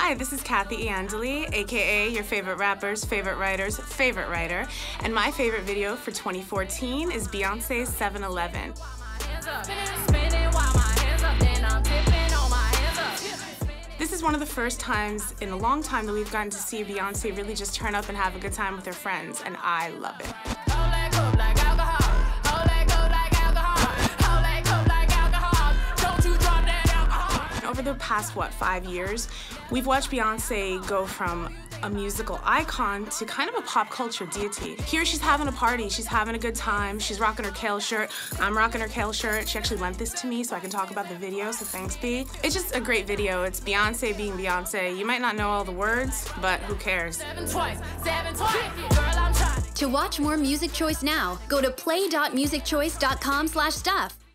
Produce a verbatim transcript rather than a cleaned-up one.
Hi, this is Kathy Iandoli, aka your favorite rapper's favorite writer's favorite writer, and my favorite video for twenty fourteen is Beyonce's seven eleven. This is one of the first times in a long time that we've gotten to see Beyonce really just turn up and have a good time with her friends, and I love it. Over the past, what, five years, we've watched Beyonce go from a musical icon to kind of a pop culture deity. Here she's having a party, she's having a good time, she's rocking her Kale shirt, I'm rocking her Kale shirt. She actually lent this to me so I can talk about the video, so thanks, B. It's just a great video. It's Beyonce being Beyonce. You might not know all the words, but who cares? Seven twice, seven twice. Girl, I'm trying. To watch more Music Choice now, go to play dot music choice dot com slash stuff.